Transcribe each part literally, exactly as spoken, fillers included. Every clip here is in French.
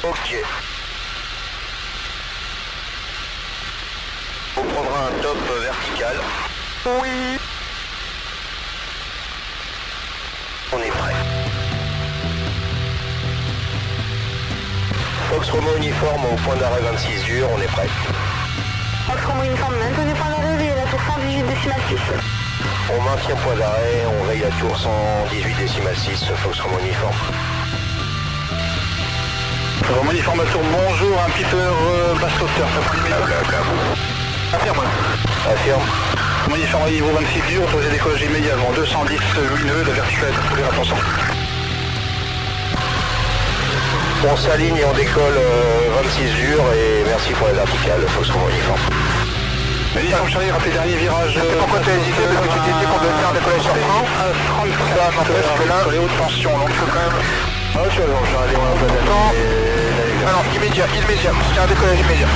Ok. On prendra un top vertical. Oui. On est prêt. Fox Romeo uniforme au point d'arrêt vingt-six dur, on est prêt. Fox Romeo uniforme, maintenez point d'arrêt, veillez la tour cent dix-huit décimale six. On maintient point d'arrêt, on veille la tour cent dix-huit décimale six, Fox Romeo uniforme. Romeo uniforme à tour, bonjour, un Piper euh, basse hauteur, ça prend Câble, câble. Affirme. Affirme. Romeo uniforme à niveau vingt-six dur, autorisé décollage immédiatement, deux cent dix, huit nœuds, la verticale est trouvée à ton centre. On s'aligne et on décolle euh, vingt-six dur et merci pour la verticale, Fox Romeo uniforme. Uniforme Charlie, rappelez dernier virage. C'est pourquoi tu as hésité, parce que tu t'es dit qu'on devait faire un décollage sur plan. Ça m'empêche que là... Sur les hautes tensions, donc il faut quand même... Ah tu vois, j'arrive à un peu d'aller... Ah non, immédiat, immédiat, c'est un décollage immédiat.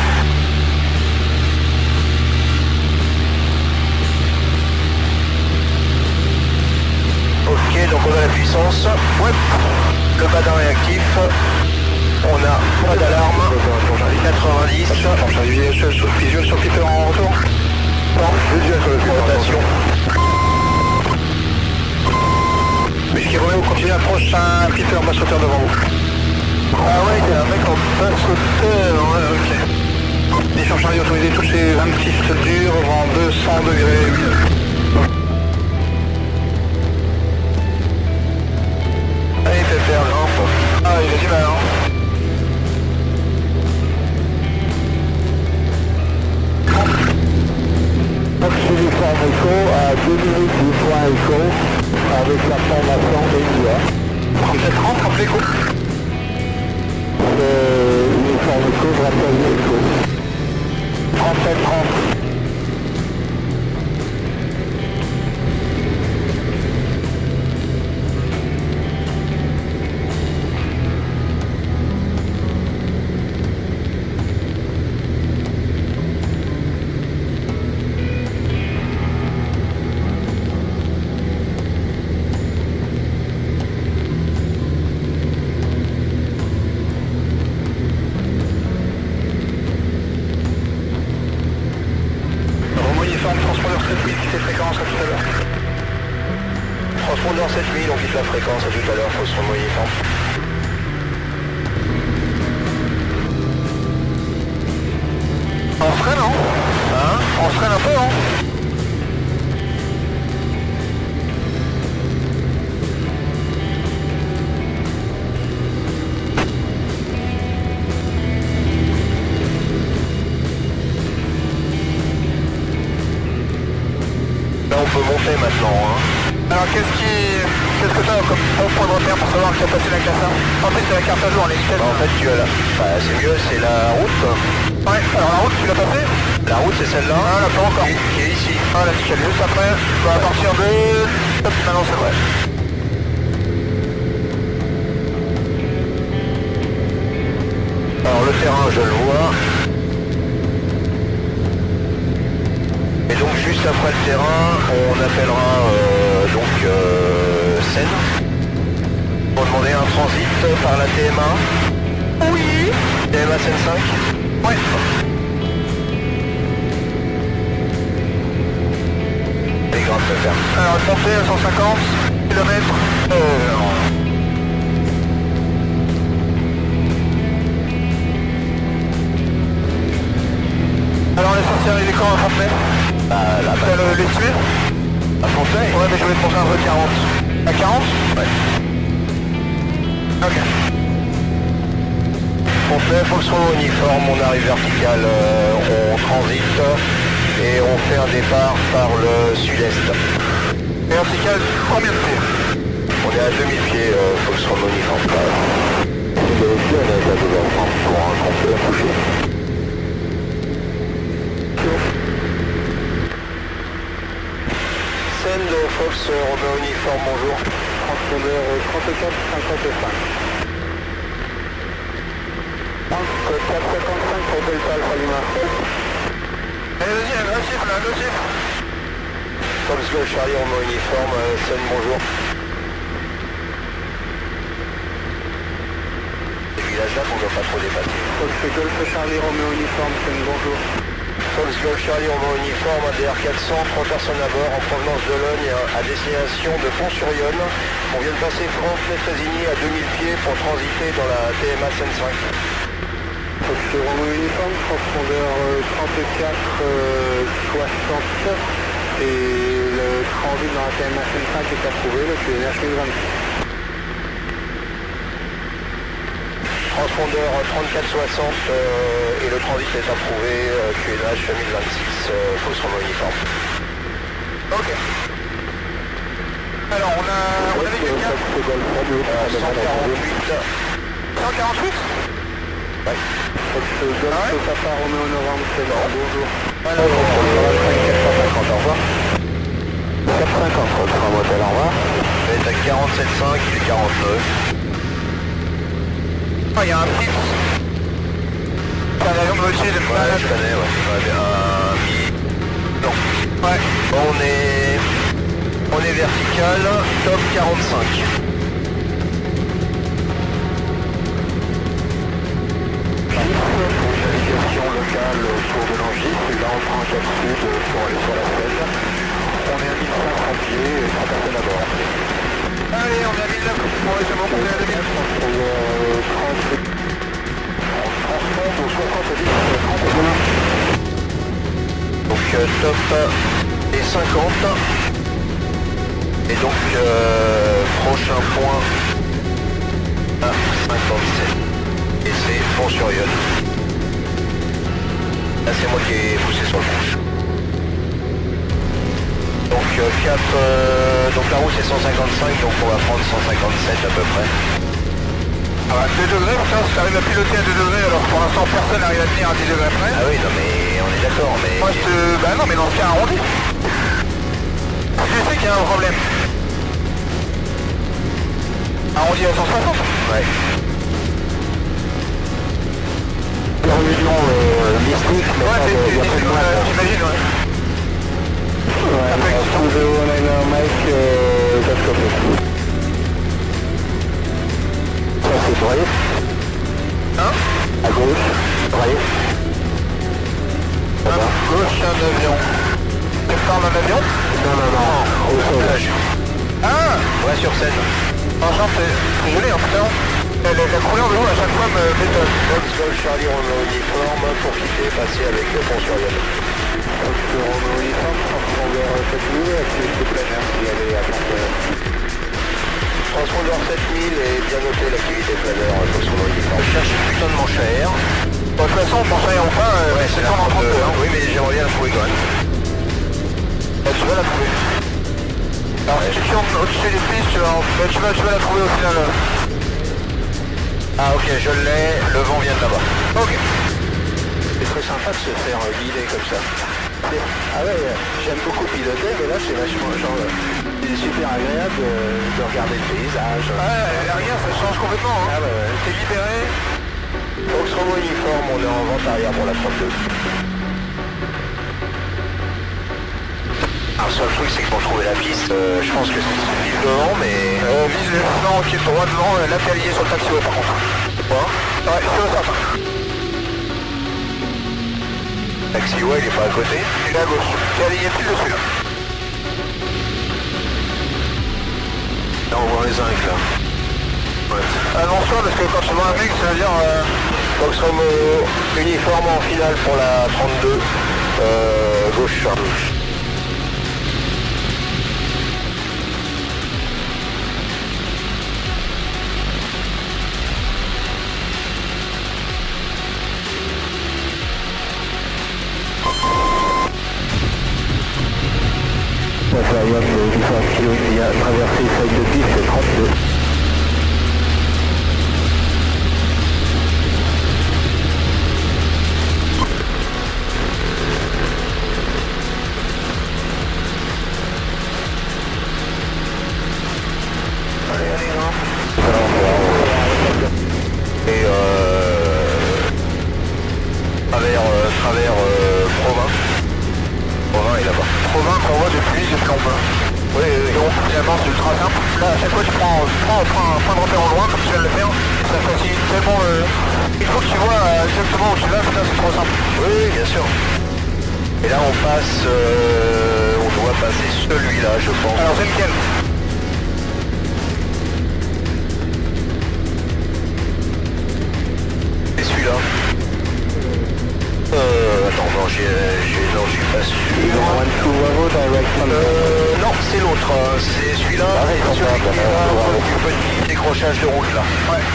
Ok, donc on a la puissance. Ouais. Le bas d'un réactif. On a pas d'alarme. quatre-vingt-dix. Visuel sur Piper en retour. Non, visuel sur le rotation. Whisky Romeo, continuez l'approche, un Piper en basse hauteur devant vous. Ah ouais, il y a un mec en basse hauteur. Ouais, ok. Uniforme Charlie, autorisé toucher vingt-six dur en deux cents degrés. Allez, il fait faire le Ah, il a du mal, hein. Fox uniforme Echo à deux minutes du point Echo avec la formation immédiat. trente-sept trente, rappelez Echo. C'est uniforme Echo, rappel Echo. trente-sept trente. Transpondeur sept mille, on quitte la fréquence, à tout à l'heure, faut se remoyer uniforme. On freine, non? Hein? On freine un peu, non? Là on peut monter maintenant, hein. Alors qu'est-ce qui... Qu'est-ce que tu as comme bon point de repère pour savoir que tu as passé la classe un? En fait c'est la carte à jour, les vitesses. Bah, en fait tu as la... Bah, c'est mieux, c'est la route. Ouais, alors la route tu l'as passée? La route c'est celle-là. Ah là pas encore. Qui, qui est ici. Ah là nickel, juste après, bah, à partir de... Hop, maintenant c'est vrai. Alors le terrain je le vois. Et donc juste après le terrain, on appellera euh, donc euh, Seine. Pour demander un transit par la T M A. Oui. T M A Seine cinq. Ouais. C'est grave de faire. Alors montée à cent cinquante kilomètres heure. Alors l'essentiel il est quand à Fontenay? Bah là, T'as le, les tuer? à Fontenay. Ouais mais je voulais te montrer un peu quarante. À quarante? Ouais. Ok. Fontenay, Fox Romeo uniforme, on arrive vertical, euh, on transite et on fait un départ par le sud-est. Vertical, combien de pieds? On est à deux mille pieds, euh, Fox Romeo uniforme. C'est vérifié, on est à deux heures trente pour un complet couché. Seine de Fox Romeo uniforme, bonjour. Transpondeur trente-quatre cinquante-cinq. trente-quatre cinquante-cinq pour Delta Alpha Lima. Allez vas-y, agressif là, agressif. Fox Golf Charlie Romeo uniforme, euh, Seine, bonjour. Ces villages-là, quatre, on ne doit pas trop dépasser. Fox Golf Charlie Romeo Uniforme, c'est une bonjour. Fox Golf Charlie Romeo Uniforme, un D R quatre cents, trois personnes à bord en provenance de Logne à destination de Pont-sur-Yonne. On vient de passer France-Métrésigny à deux mille pieds pour transiter dans la T M A Seine cinq. Fox Romeo Uniforme, transpondeur trente-quatre soixante et le transit dans la T M A Seine cinq est approuvé, le Q N H mille vingt-six. Transpondeur trente-quatre soixante euh, et le transit est approuvé, euh, Q N H mille vingt-six, euh, Fox Romeo Uniforme. Ok. Alors on a... on avait quelqu'un euh, cent quarante-huit. cent quarante-huit. Ouais. Fox Golf Ah ouais Papa Romeo Novembre, c'est bon, bonjour. Voilà, bon, quatre cent cinquante, au revoir. quatre cent cinquante, Fox Motel, au revoir. Vous êtes à quarante-sept virgule cinq, il est quarante-neuf. Ah, il y a un petit... C'est un avion de vol sud. Ouais, je connais, ouais. Ouais, bien. Non. Ouais. On est... On est vertical, top quarante-cinq. Pour navigation locale autour de l'Angis, et là on prend un cap sud pour aller sur la Seine. On est à mille cinq cents pieds et trois personnes à bord. Allez, on est à mille neuf. Bon, ouais, c'est bon, on est à deux mille. On transmonte au soixante-dix, trente-deux. Donc euh, top et cinquante. Et donc euh, prochain point à cinquante-sept. Et c'est Pont-sur-Yonne. Là c'est moi qui ai poussé sur le bouche. Donc euh, cap, euh, donc la route c'est cent cinquante-cinq, donc on va prendre cent cinquante-sept à peu près. Ah, deux degrés, pour ça, si tu arrives à piloter à deux degrés, alors pour l'instant personne n'arrive à tenir à dix degrés près. Ah oui non mais on est d'accord mais... Moi je te... Bah non mais dans ce cas arrondi. Je sais qu'il y a un problème. Arrondi à cent soixante. Ouais. La réunion euh, mystique, mais Ouais, pas de... c'est- y a pas de c'est- moine. euh, j'imagine, ouais. Ouais, on a un mic, euh, that's copy. Ça c'est Braille. Hein? À gauche, Braille. À gauche, un avion. Tu parles d'un avion? Non, non, non, au sol. Ah! Ouais sur scène. Franchement, c'est c'est joli en fait, hein. La, la, la couleur de l'eau à chaque fois me m'étonne. Fox Golf Charlie Romeo Uniforme pour quitter, passer avec le Pont-sur-Yonne. Fox Romeo Uniforme, transpondeur sept mille, activité plein air, si elle est à Pont-sur-Yonne. Transpondeur sept mille et bien noté l'activité planeur Fox Romeo Uniforme. Je cherche une putain de manche à air. Bon, de toute façon, pour ça et enfin, euh, Ouais, c'est la en trente-deux, trente-deux, hein. Oui, mais j'aimerais bien la trouver quand même. Bah, tu vas la trouver. Alors, si tu tournes au-dessus des pistes, tu vas, bah, tu vas, tu vas la trouver au final. euh. Ah ok, je l'ai, le vent vient de là-bas. Ok. C'est très sympa de se faire euh, guider comme ça. Ah ouais, euh, j'aime beaucoup piloter, mais là c'est vachement genre... euh, c'est super agréable de, de regarder le paysage. Ouais, rien, ça change complètement. Hein. Ah ouais, ouais. T'es libéré. Fox Romeo Uniforme, on est en vente arrière pour la trente-deux. Alors le seul truc c'est que pour trouver la piste, euh, je pense que c'est vise devant, mais... Euh, vise le flanc qui est droit devant, euh, là t'es aligné sur le taxiway par contre. Quoi? Ouais, sur le top. Taxiway il est pas à côté? Il est à gauche. T'es aligné pile dessus là. Là on voit les zincs là. Ouais. Annonce-toi parce que quand tu vois un mec, ça veut dire... Euh... Fox Romeo Uniforme en finale pour la trente-deux, euh, gauche. Ça fait rien de huit cents kilos, il y a traversé celle de piste, c'est trente-deux. Allez, allez, non. Et euh... travers, euh, travers euh, Provins. Provins est là-bas. Provins qu'on voit depuis, c'est qu'on peut. Oui, oui, oui. Donc finalement c'est ultra simple. Là à chaque fois tu prends, tu prends, prends un point de repère en loin comme tu viens de le faire. Ça facilite tellement le, Il faut que tu vois euh, exactement où tu vas, putain c'est trop simple. Oui, bien sûr. Et là on passe, euh, on doit passer celui-là je pense. Alors c'est lequel? C'est celui-là. Euh, attends, non, j'ai, j'ai, non, je suis pas sûr. Euh, non, c'est l'autre, hein. C'est celui-là, Ah, celui qui est là, du petit décrochage de route là. Ouais.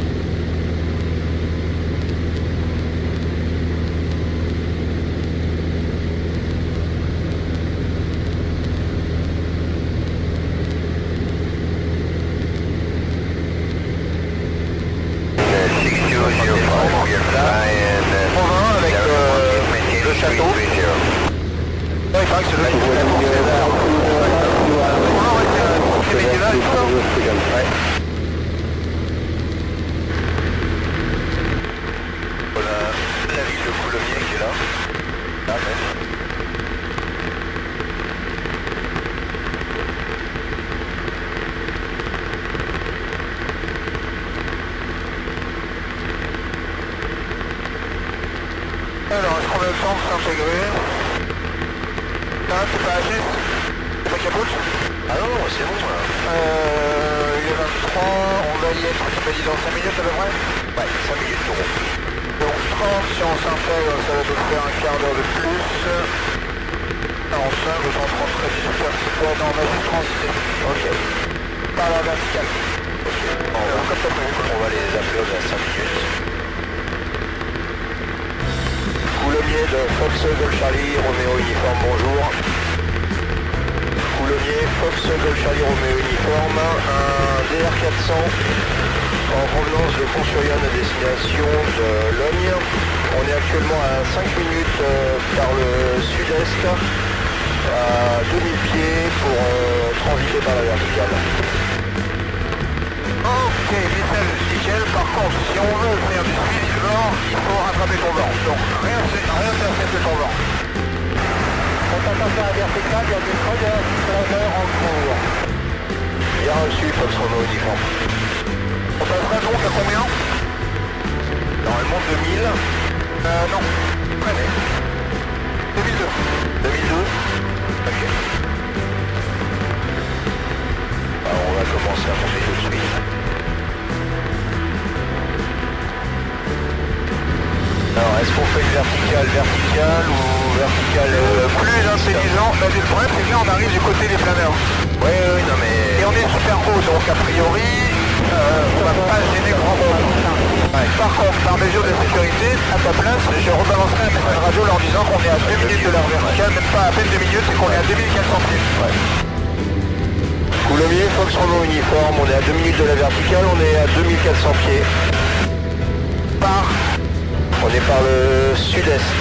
Alors, est-ce qu'on a le temps de s'intégrer? Non, c'est pas assez. C'est pas capote? Ah non, non, c'est bon là. Euh, il est vingt-trois, on va y être, tu m'as dit dans cinq minutes à peu près? Ouais, cinq minutes de route. Donc trente, si on s'intègre, ça va nous faire un quart d'heure de plus. quarante-cinq, le temps trente, dix-huit heures, c'est quoi? Non, on va juste transiter. Ok. Par la verticale. Ok. On va, Alors, comme t'as prévu. on va les appeler à cinq minutes. Coulommiers de Fox Golf Charlie, Roméo Uniforme, bonjour. Coulommiers, Fox Golf Charlie, Roméo Uniforme, un D R quatre cents en provenance de Pont-sur-Yonne à destination de Logne. On est actuellement à cinq minutes euh, par le sud-est, à deux mille pieds pour euh, transiter par la verticale. Ok, nickel, nickel. Par contre, si on veut faire du suivi de vent, il faut rattraper ton vent. Donc, rien rien intercepter ton vent. On t'attend à la verticale, il y a des premières kilomètres en cours. Bien reçu, Fox Roméo Uniforme. On passera donc à combien? Normalement deux mille. Euh, non. Presque. deux mille deux. deux mille deux. Ok. Alors on va commencer à monter tout de suite. Alors est-ce qu'on fait une verticale, verticale ou verticale euh, Plus intelligent. Là, le problème, c'est que là, on arrive du côté des planeurs. Oui, oui, non mais... Et on est super haut, donc a priori, euh, on va pas gêner grand monde. Ouais. Par contre, par mesure de sécurité, à ta place, je rebalancerai un message radio leur disant qu'on est à deux minutes de leur verticale, même pas à peine deux minutes, c'est qu'on est à deux mille quatre cents pieds. Ouais. Coulommiers, Fox Roméo Uniforme, on est à deux minutes de la verticale, on est à deux mille quatre cents pieds. Par On est par le sud-est.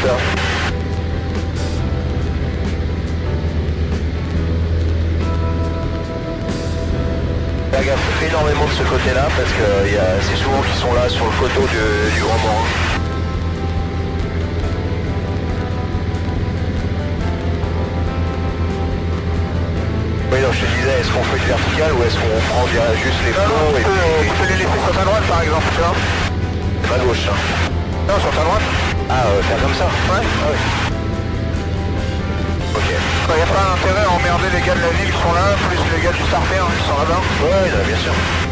Fais gaffe, fais énormément de ce côté-là parce que y a, c'est souvent qu'ils sont là sur le coteau du, du roman. Oui, donc je te disais, est-ce qu'on fait du vertical ou est-ce qu'on prend juste les non, non, flots tu et peux, puis... tu peux les laisser sur ta droite par exemple, tu vois. C'est pas gauche, hein. Non, sur ta droite. Ah, euh, faire comme ça? Ouais. Ah oui. Ok. Il n'y a pas intérêt à emmerder les gars de la ville qui sont là, plus les gars du Starter hein, qui sont là-bas. Ouais, non, bien sûr.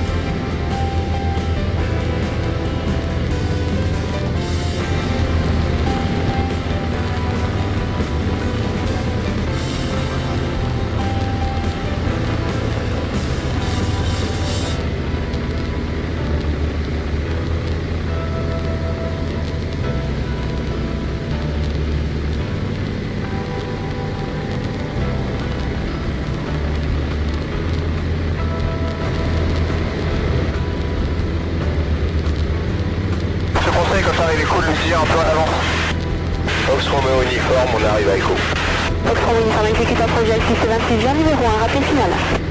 Un peu à l'avance. Fox Roméo Uniforme, on arrive à Echo. Fox Roméo Uniforme, exécuteur projet six vingt-six, bien numéro un, rappel final.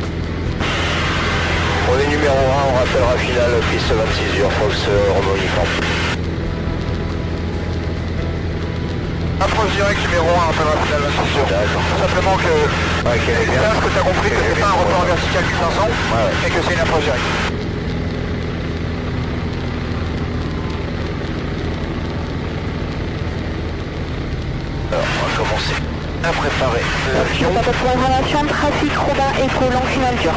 On est numéro un, on rappellera final, piste vingt-six heures, Fox Roméo Uniforme. Approche direct numéro un, rappellera final vingt-six heures. D'accord. Tout simplement que... Ouais, qu'elle est bien. Là, ce que tu as compris, que c'est pas un report vertical du cinq cents, ouais, ouais. et que c'est une approche directe. préparer l'avion. Papa pour information, trafic Robin Echo, long final dur.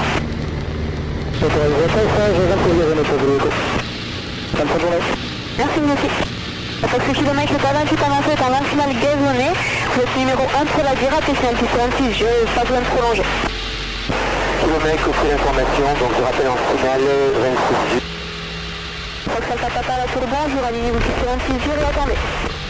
Merci Miotti. Taxi kilomètre pas vingt-huit avancé est en long final gazonné. Vous êtes numéro un pour la direct et c'est un petit vingt-six, je pas besoin de prolonger. Kilomètre, auprès d'information, donc je rappelle en final vingt-six. Fox Alpha Papa, la tour, bonjour, alignez-vous sur vingt-six, je attendez.